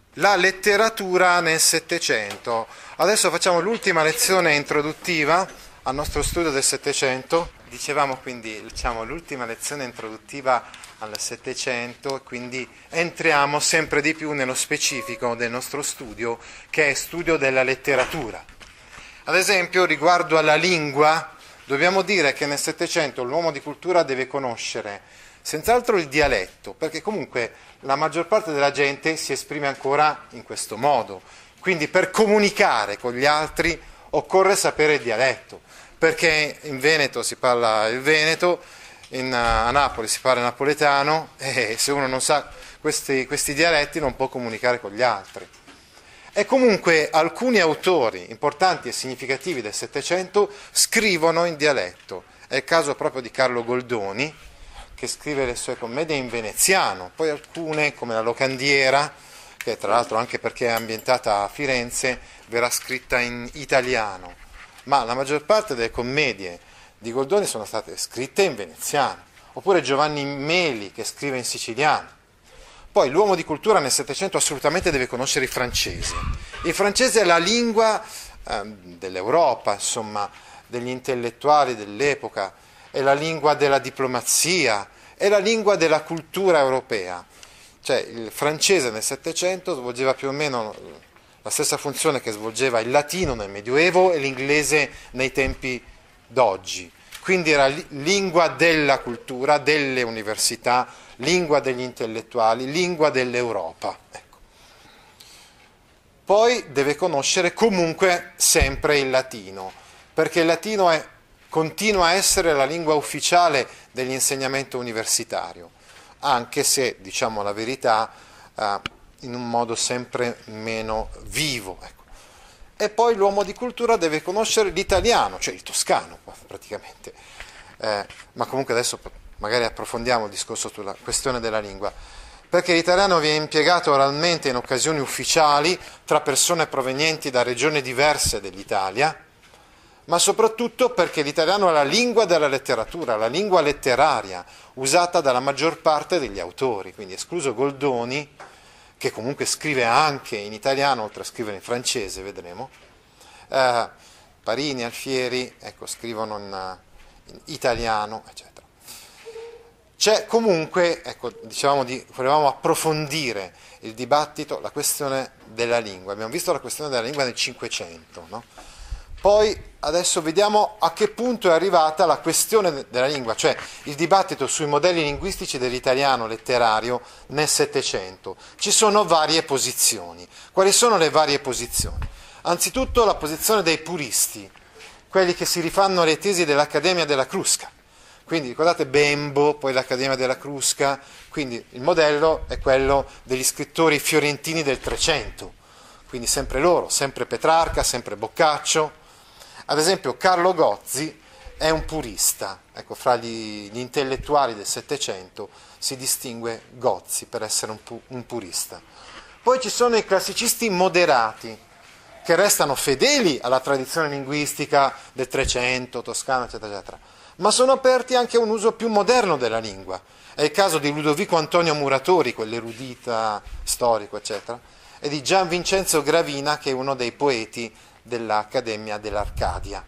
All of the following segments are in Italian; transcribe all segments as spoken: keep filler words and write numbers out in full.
La letteratura nel Settecento. Adesso facciamo l'ultima lezione introduttiva al nostro studio del Settecento. Dicevamo quindi, diciamo, l'ultima lezione introduttiva al Settecento e quindi entriamo sempre di più nello specifico del nostro studio, che è studio della letteratura. Ad esempio, riguardo alla lingua, dobbiamo dire che nel Settecento l'uomo di cultura deve conoscere senz'altro il dialetto, perché comunque la maggior parte della gente si esprime ancora in questo modo. Quindi per comunicare con gli altri occorre sapere il dialetto, perché in Veneto si parla il veneto, in, a Napoli si parla napoletano, e se uno non sa questi, questi dialetti non può comunicare con gli altri. E comunque alcuni autori importanti e significativi del Settecento scrivono in dialetto. È il caso proprio di Carlo Goldoni, che scrive le sue commedie in veneziano, poi alcune, come La Locandiera, che tra l'altro anche perché è ambientata a Firenze, verrà scritta in italiano, ma la maggior parte delle commedie di Goldoni sono state scritte in veneziano, oppure Giovanni Meli, che scrive in siciliano. Poi l'uomo di cultura nel Settecento assolutamente deve conoscere il francese. Il francese è la lingua eh, dell'Europa, insomma, degli intellettuali dell'epoca, è la lingua della diplomazia, è la lingua della cultura europea. Cioè il francese nel Settecento svolgeva più o meno la stessa funzione che svolgeva il latino nel Medioevo e l'inglese nei tempi d'oggi. Quindi era lingua della cultura, delle università, lingua degli intellettuali, lingua dell'Europa. Ecco. Poi deve conoscere comunque sempre il latino, perché il latino è continua a essere la lingua ufficiale dell'insegnamento universitario, anche se, diciamo la verità, eh, in un modo sempre meno vivo. Ecco. E poi l'uomo di cultura deve conoscere l'italiano, cioè il toscano praticamente, eh, ma comunque adesso magari approfondiamo il discorso sulla questione della lingua, perché l'italiano viene impiegato oralmente in occasioni ufficiali tra persone provenienti da regioni diverse dell'Italia, ma soprattutto perché l'italiano è la lingua della letteratura, la lingua letteraria, usata dalla maggior parte degli autori, quindi escluso Goldoni, che comunque scrive anche in italiano, oltre a scrivere in francese, vedremo, eh, Parini, Alfieri, ecco, scrivono in, in italiano, eccetera. C'è comunque, ecco, dicevamo di, volevamo approfondire il dibattito, la questione della lingua. Abbiamo visto la questione della lingua nel Cinquecento, no? Poi adesso vediamo a che punto è arrivata la questione della lingua, cioè il dibattito sui modelli linguistici dell'italiano letterario nel Settecento. Ci sono varie posizioni. Quali sono le varie posizioni? Anzitutto la posizione dei puristi, quelli che si rifanno alle tesi dell'Accademia della Crusca. Quindi ricordate Bembo, poi l'Accademia della Crusca, quindi il modello è quello degli scrittori fiorentini del Trecento, quindi sempre loro, sempre Petrarca, sempre Boccaccio. Ad esempio Carlo Gozzi è un purista, ecco, fra gli, gli intellettuali del Settecento si distingue Gozzi per essere un, pu, un purista. Poi ci sono i classicisti moderati, che restano fedeli alla tradizione linguistica del Trecento, toscano, eccetera, eccetera, ma sono aperti anche a un uso più moderno della lingua. È il caso di Ludovico Antonio Muratori, quell'erudita storico, eccetera, e di Gian Vincenzo Gravina, che è uno dei poeti dell'Accademia dell'Arcadia.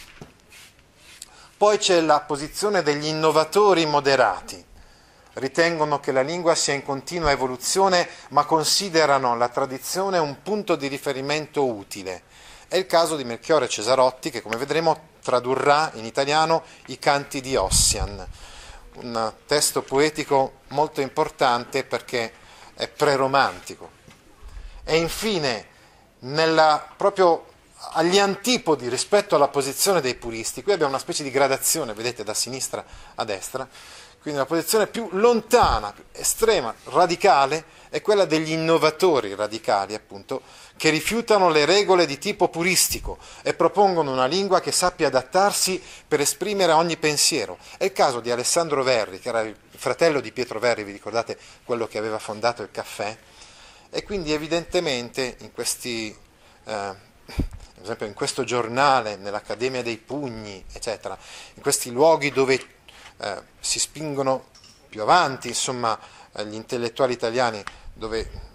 Poi c'è la posizione degli innovatori moderati. Ritengono che la lingua sia in continua evoluzione, ma considerano la tradizione un punto di riferimento utile. È il caso di Melchiorre Cesarotti, che come vedremo tradurrà in italiano i Canti di Ossian, un testo poetico molto importante perché è preromantico. E infine, nella, proprio agli antipodi rispetto alla posizione dei puristi, qui abbiamo una specie di gradazione, vedete, da sinistra a destra, quindi la posizione più lontana, più estrema, radicale, è quella degli innovatori radicali, appunto, che rifiutano le regole di tipo puristico e propongono una lingua che sappia adattarsi per esprimere ogni pensiero. È il caso di Alessandro Verri, che era il fratello di Pietro Verri, vi ricordate quello che aveva fondato il Caffè? E quindi evidentemente in questi... Eh, ad esempio in questo giornale, nell'Accademia dei Pugni, eccetera, in questi luoghi dove eh, si spingono più avanti, insomma, gli intellettuali italiani, dove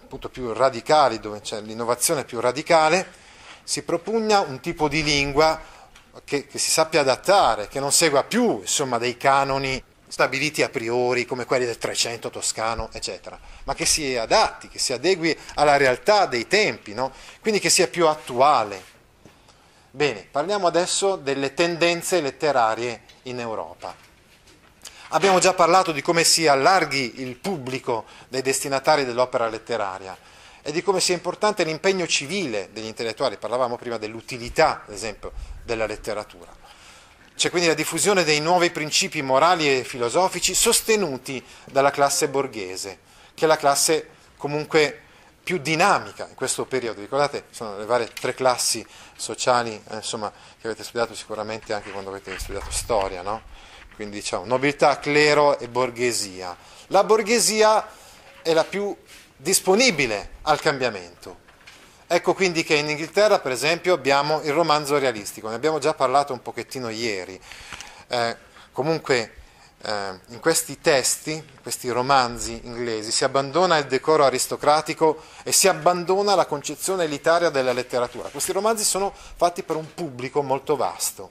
appunto più radicali, dove c'è l'innovazione più radicale, si propugna un tipo di lingua che, che si sappia adattare, che non segua più insomma dei canoni stabiliti a priori come quelli del Trecento toscano, eccetera, ma che si adatti, che si adegui alla realtà dei tempi, no? Quindi che sia più attuale. Bene, parliamo adesso delle tendenze letterarie in Europa. Abbiamo già parlato di come si allarghi il pubblico dei destinatari dell'opera letteraria e di come sia importante l'impegno civile degli intellettuali. Parlavamo prima dell'utilità, ad esempio, della letteratura. C'è quindi la diffusione dei nuovi principi morali e filosofici sostenuti dalla classe borghese, che è la classe comunque più dinamica in questo periodo. Ricordate, sono le varie tre classi sociali, eh, insomma, che avete studiato sicuramente anche quando avete studiato storia, no? Quindi diciamo nobiltà, clero e borghesia. La borghesia è la più disponibile al cambiamento. Ecco quindi che in Inghilterra, per esempio, abbiamo il romanzo realistico, ne abbiamo già parlato un pochettino ieri. Eh, comunque, eh, in questi testi, in questi romanzi inglesi, si abbandona il decoro aristocratico e si abbandona la concezione elitaria della letteratura. Questi romanzi sono fatti per un pubblico molto vasto.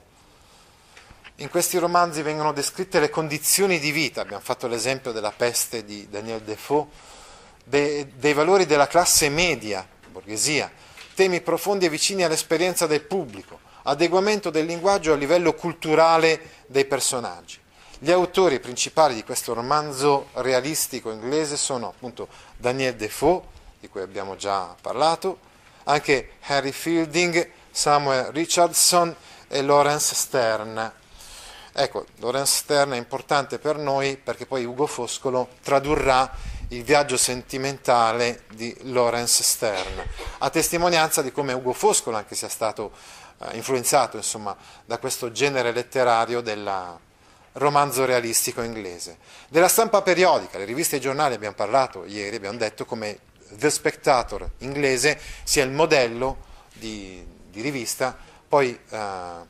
In questi romanzi vengono descritte le condizioni di vita, abbiamo fatto l'esempio della peste di Daniel Defoe, dei, dei valori della classe media, borghesia, temi profondi e vicini all'esperienza del pubblico, adeguamento del linguaggio a livello culturale dei personaggi. Gli autori principali di questo romanzo realistico inglese sono appunto Daniel Defoe, di cui abbiamo già parlato, anche Henry Fielding, Samuel Richardson e Laurence Sterne. Ecco, Laurence Sterne è importante per noi perché poi Ugo Foscolo tradurrà il viaggio sentimentale di Laurence Sterne, a testimonianza di come Ugo Foscolo anche sia stato eh, influenzato insomma, da questo genere letterario del romanzo realistico inglese. Della stampa periodica, le riviste e i giornali, abbiamo parlato ieri, abbiamo detto come The Spectator inglese sia il modello di, di rivista, poi eh,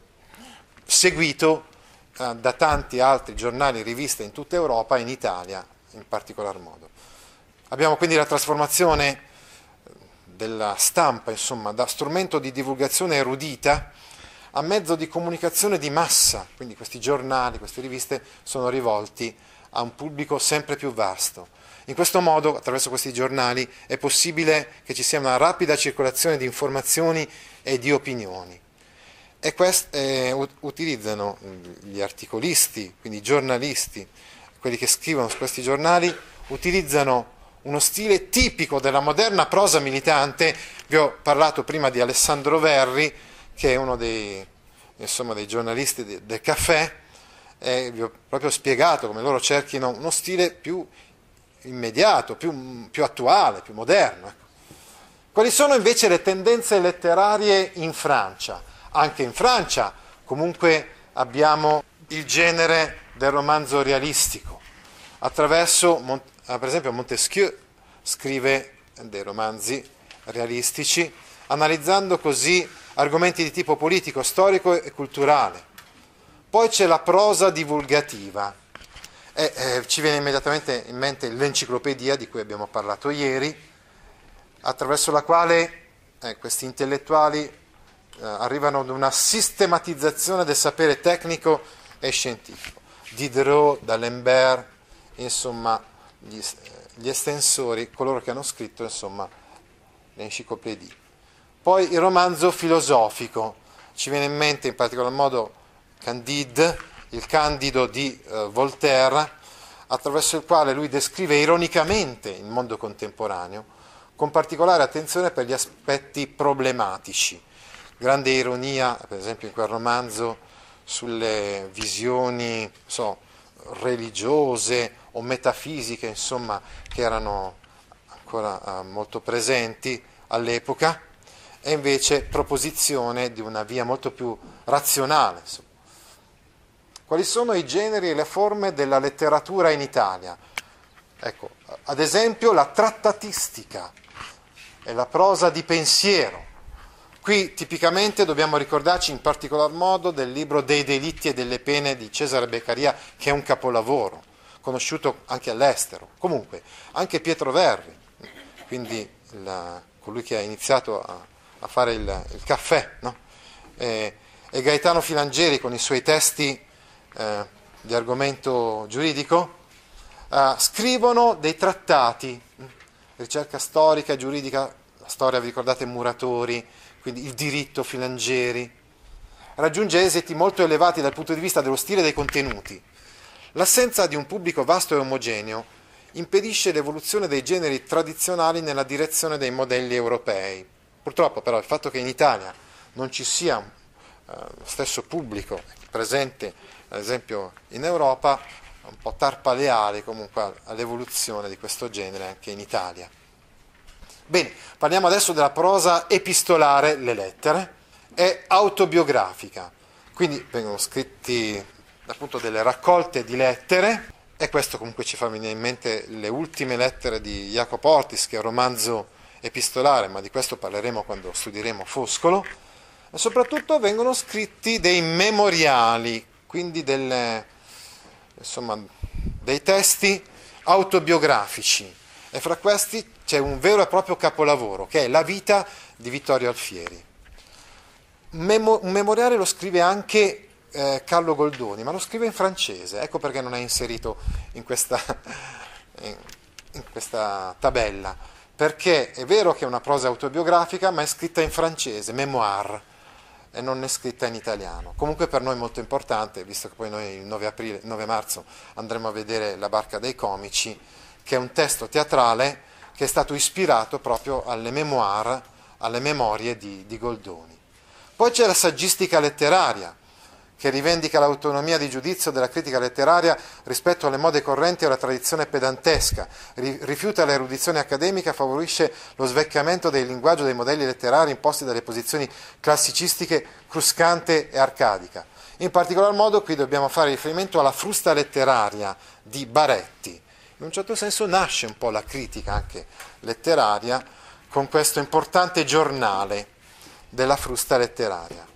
seguito eh, da tanti altri giornali e riviste in tutta Europa e in Italia in particolar modo. Abbiamo quindi la trasformazione della stampa, insomma, da strumento di divulgazione erudita a mezzo di comunicazione di massa, quindi questi giornali, queste riviste sono rivolti a un pubblico sempre più vasto. In questo modo, attraverso questi giornali, è possibile che ci sia una rapida circolazione di informazioni e di opinioni. E quest- eh, utilizzano gli articolisti, quindi i giornalisti, quelli che scrivono su questi giornali, utilizzano uno stile tipico della moderna prosa militante. Vi ho parlato prima di Alessandro Verri, che è uno dei, insomma, dei giornalisti de, del Caffè, e vi ho proprio spiegato come loro cerchino uno stile più immediato, più, più attuale, più moderno. Quali sono invece le tendenze letterarie in Francia? Anche in Francia comunque abbiamo il genere del romanzo realistico. Attraverso, per esempio, Montesquieu scrive dei romanzi realistici, analizzando così argomenti di tipo politico, storico e culturale. Poi c'è la prosa divulgativa, e eh, ci viene immediatamente in mente l'enciclopedia di cui abbiamo parlato ieri, attraverso la quale eh, questi intellettuali eh, arrivano ad una sistematizzazione del sapere tecnico e scientifico. Diderot, D'Alembert, insomma, gli, gli estensori, coloro che hanno scritto, insomma, l'enciclopedia. Poi il romanzo filosofico, ci viene in mente in particolar modo Candide, il Candido di eh, Voltaire, attraverso il quale lui descrive ironicamente il mondo contemporaneo, con particolare attenzione per gli aspetti problematici. Grande ironia, per esempio, in quel romanzo sulle visioni, so, religiose o metafisiche, insomma, che erano ancora eh, molto presenti all'epoca, e invece proposizione di una via molto più razionale. Insomma. Quali sono i generi e le forme della letteratura in Italia? Ecco, ad esempio la trattatistica e la prosa di pensiero. Qui tipicamente dobbiamo ricordarci in particolar modo del libro Dei delitti e delle pene di Cesare Beccaria, che è un capolavoro, conosciuto anche all'estero. Comunque, anche Pietro Verri, quindi il, colui che ha iniziato a, a fare il, il caffè, no? e, e Gaetano Filangieri con i suoi testi eh, di argomento giuridico eh, scrivono dei trattati, ricerca storica e giuridica, la storia, vi ricordate Muratori, quindi il diritto Filangieri, raggiunge esiti molto elevati dal punto di vista dello stile e dei contenuti. L'assenza di un pubblico vasto e omogeneo impedisce l'evoluzione dei generi tradizionali nella direzione dei modelli europei. Purtroppo però il fatto che in Italia non ci sia uh, lo stesso pubblico presente, ad esempio in Europa, un po' tarpa le ali comunque all'evoluzione di questo genere anche in Italia. Bene, parliamo adesso della prosa epistolare, le lettere, è autobiografica, quindi vengono scritti appunto delle raccolte di lettere, e questo comunque ci fa venire in mente le ultime lettere di Jacopo Ortis, che è un romanzo epistolare, ma di questo parleremo quando studieremo Foscolo, e soprattutto vengono scritti dei memoriali, quindi delle, insomma, dei testi autobiografici, e fra questi c'è un vero e proprio capolavoro, che è La vita di Vittorio Alfieri. Memo, un memoriale lo scrive anche eh, Carlo Goldoni, ma lo scrive in francese, ecco perché non è inserito in questa, in, in questa tabella, perché è vero che è una prosa autobiografica, ma è scritta in francese, mémoire, e non è scritta in italiano. Comunque per noi è molto importante, visto che poi noi il nove, aprile, nove marzo andremo a vedere La barca dei comici, che è un testo teatrale che è stato ispirato proprio alle memoire, alle memorie di, di Goldoni. Poi c'è la saggistica letteraria, che rivendica l'autonomia di giudizio della critica letteraria rispetto alle mode correnti e alla tradizione pedantesca, rifiuta l'erudizione accademica, favorisce lo svecchiamento del linguaggio dei modelli letterari imposti dalle posizioni classicistiche Cruscante e Arcadica. In particolar modo qui dobbiamo fare riferimento alla frusta letteraria di Baretti. In un certo senso nasce un po' la critica anche letteraria con questo importante giornale della frusta letteraria.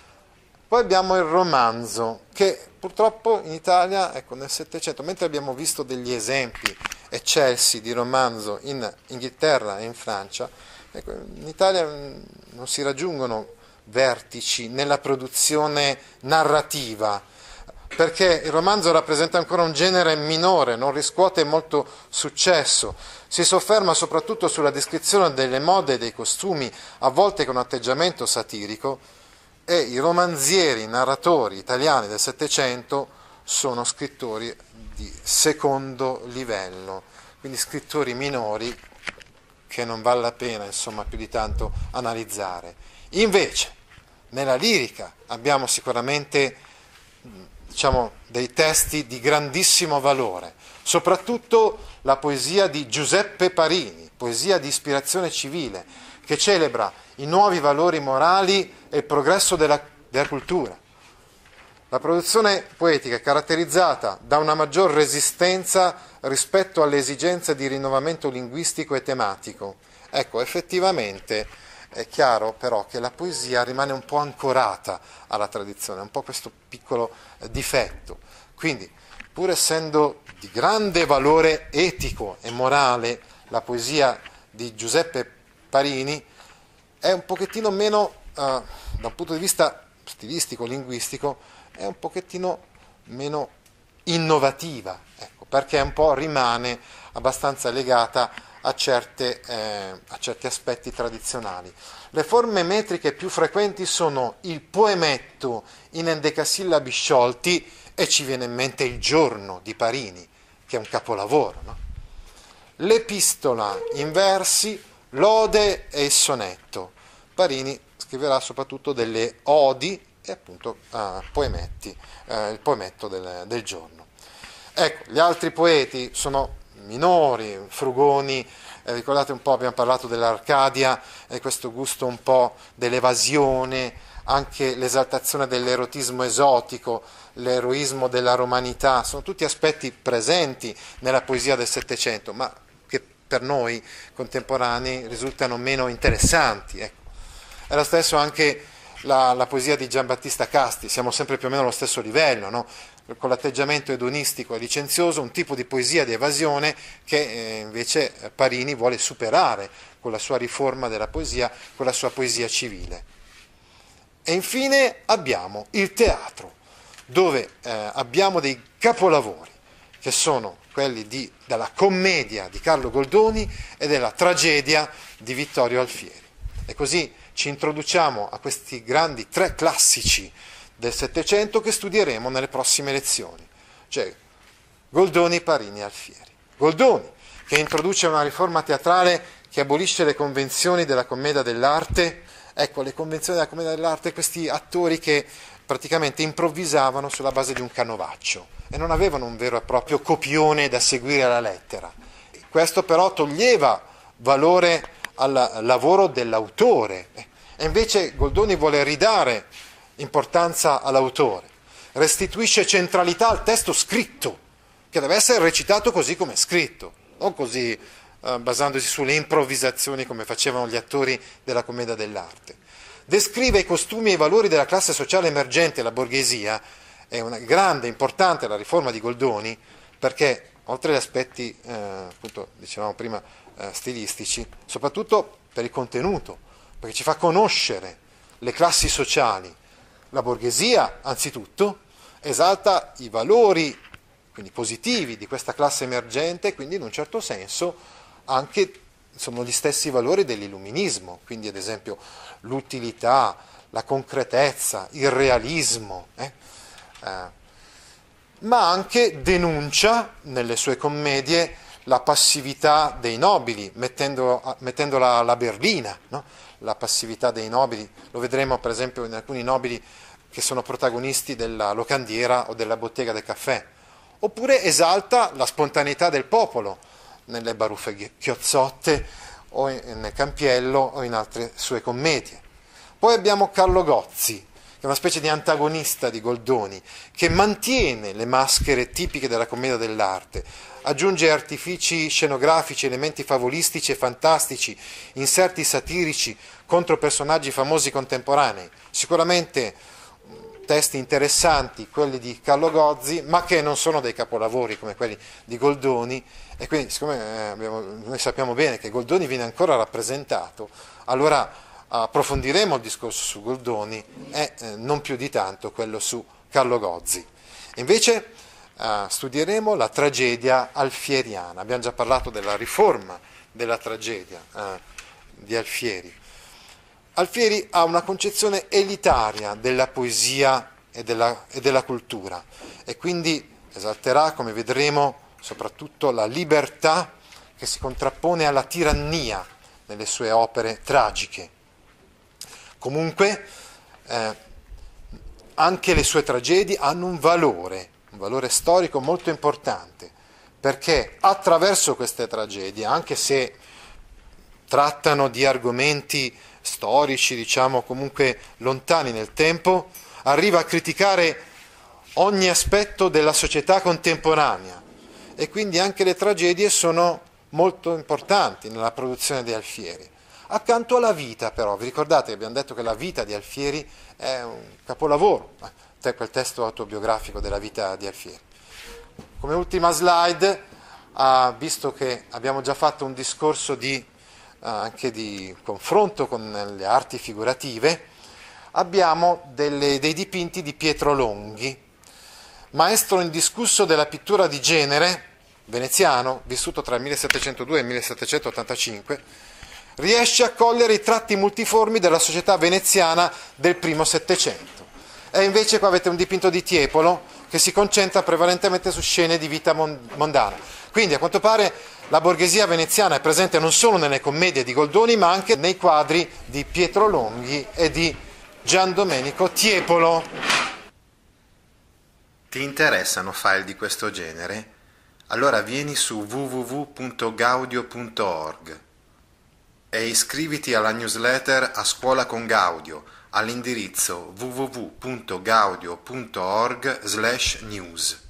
Poi abbiamo il romanzo, che purtroppo in Italia, ecco, nel Settecento, mentre abbiamo visto degli esempi eccelsi di romanzo in Inghilterra e in Francia, ecco, in Italia non si raggiungono vertici nella produzione narrativa, perché il romanzo rappresenta ancora un genere minore, non riscuote molto successo, si sofferma soprattutto sulla descrizione delle mode e dei costumi, a volte con atteggiamento satirico, e i romanzieri, i narratori italiani del Settecento sono scrittori di secondo livello, quindi scrittori minori che non vale la pena, insomma, più di tanto analizzare. Invece, nella lirica abbiamo sicuramente, diciamo, dei testi di grandissimo valore, soprattutto la poesia di Giuseppe Parini, poesia di ispirazione civile, che celebra i nuovi valori morali e il progresso della, della cultura. La produzione poetica è caratterizzata da una maggior resistenza rispetto alle esigenze di rinnovamento linguistico e tematico. Ecco, effettivamente è chiaro però che la poesia rimane un po' ancorata alla tradizione, un po' questo piccolo difetto. Quindi, pur essendo di grande valore etico e morale la poesia di Giuseppe Parini, è un pochettino meno, eh, da un punto di vista stilistico, linguistico, è un pochettino meno innovativa, ecco, perché un po' rimane abbastanza legata a, certe, eh, a certi aspetti tradizionali. Le forme metriche più frequenti sono il poemetto in endecasillabi sciolti, e ci viene in mente Il giorno di Parini, che è un capolavoro, no? L'epistola in versi, l'ode e il sonetto. Parini scriverà soprattutto delle odi e appunto uh, poemetti, uh, il poemetto del, del giorno. Ecco, gli altri poeti sono minori, Frugoni, eh, ricordate un po', abbiamo parlato dell'Arcadia, e questo gusto un po' dell'evasione, anche l'esaltazione dell'erotismo esotico, l'eroismo della romanità, sono tutti aspetti presenti nella poesia del Settecento, ma che per noi contemporanei risultano meno interessanti. Ecco. È lo stesso anche la, la poesia di Giambattista Casti, siamo sempre più o meno allo stesso livello, no? Con l'atteggiamento edonistico e licenzioso, un tipo di poesia di evasione che eh, invece Parini vuole superare con la sua riforma della poesia, con la sua poesia civile. E infine abbiamo il teatro, dove eh, abbiamo dei capolavori, che sono quelli di, della commedia di Carlo Goldoni e della tragedia di Vittorio Alfieri. E così ci introduciamo a questi grandi tre classici del Settecento che studieremo nelle prossime lezioni, cioè Goldoni, Parini e Alfieri. Goldoni, che introduce una riforma teatrale che abolisce le convenzioni della commedia dell'arte. Ecco, le convenzioni della commedia dell'arte, questi attori che praticamente improvvisavano sulla base di un canovaccio e non avevano un vero e proprio copione da seguire alla lettera. Questo però toglieva valore al lavoro dell'autore e invece Goldoni vuole ridare importanza all'autore, restituisce centralità al testo scritto, che deve essere recitato così come è scritto, non così eh, basandosi sulle improvvisazioni come facevano gli attori della commedia dell'arte. Descrive i costumi e i valori della classe sociale emergente, la borghesia. È una grande, importante la riforma di Goldoni, perché oltre agli aspetti, eh, appunto, dicevamo prima, eh, stilistici, soprattutto per il contenuto, perché ci fa conoscere le classi sociali. La borghesia, anzitutto, esalta i valori, quindi positivi, di questa classe emergente, quindi in un certo senso anche sono gli stessi valori dell'illuminismo, quindi ad esempio l'utilità, la concretezza, il realismo, eh? Eh, ma anche denuncia nelle sue commedie la passività dei nobili, mettendo, mettendola alla berlina, no? La passività dei nobili, lo vedremo per esempio in alcuni nobili che sono protagonisti della locandiera o della bottega del caffè, oppure esalta la spontaneità del popolo nelle baruffe chiozzotte o nel Campiello o in altre sue commedie. Poi abbiamo Carlo Gozzi, che è una specie di antagonista di Goldoni, che mantiene le maschere tipiche della commedia dell'arte, aggiunge artifici scenografici, elementi favolistici e fantastici, inserti satirici contro personaggi famosi contemporanei. Sicuramente testi interessanti, quelli di Carlo Gozzi, ma che non sono dei capolavori come quelli di Goldoni, e quindi siccome eh, abbiamo, noi sappiamo bene che Goldoni viene ancora rappresentato, allora approfondiremo il discorso su Goldoni e eh, non più di tanto quello su Carlo Gozzi. Invece eh, studieremo la tragedia alfieriana. Abbiamo già parlato della riforma della tragedia eh, di Alfieri. Alfieri ha una concezione elitaria della poesia e della, e della cultura e quindi esalterà, come vedremo, soprattutto la libertà che si contrappone alla tirannia nelle sue opere tragiche. Comunque eh, anche le sue tragedie hanno un valore, un valore storico molto importante, perché attraverso queste tragedie, anche se trattano di argomenti storici, diciamo comunque lontani nel tempo, arriva a criticare ogni aspetto della società contemporanea e quindi anche le tragedie sono molto importanti nella produzione di Alfieri. Accanto alla vita però, vi ricordate che abbiamo detto che la vita di Alfieri è un capolavoro, eh, quel testo autobiografico della vita di Alfieri. Come ultima slide, ah, visto che abbiamo già fatto un discorso di, ah, anche di confronto con le arti figurative, abbiamo delle, dei dipinti di Pietro Longhi, maestro indiscusso della pittura di genere, veneziano, vissuto tra il millesettecentodue e il millesettecentottantacinque, riesce a cogliere i tratti multiformi della società veneziana del primo Settecento. E invece qua avete un dipinto di Tiepolo che si concentra prevalentemente su scene di vita mondana. Quindi a quanto pare la borghesia veneziana è presente non solo nelle commedie di Goldoni, ma anche nei quadri di Pietro Longhi e di Gian Domenico Tiepolo. Ti interessano file di questo genere? Allora vieni su w w w punto gaudio punto org e iscriviti alla newsletter A Scuola con Gaudio all'indirizzo w w w punto gaudio punto org slash news.